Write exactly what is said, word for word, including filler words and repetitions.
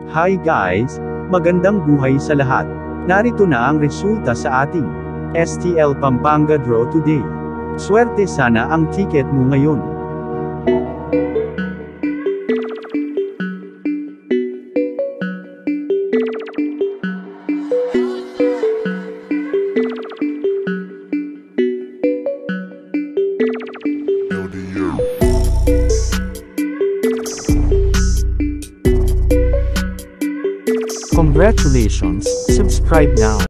Hi guys! Magandang buhay sa lahat. Narito na ang resulta sa ating S T L Pampanga Draw today. Swerte sana ang ticket mo ngayon. Congratulations, subscribe now.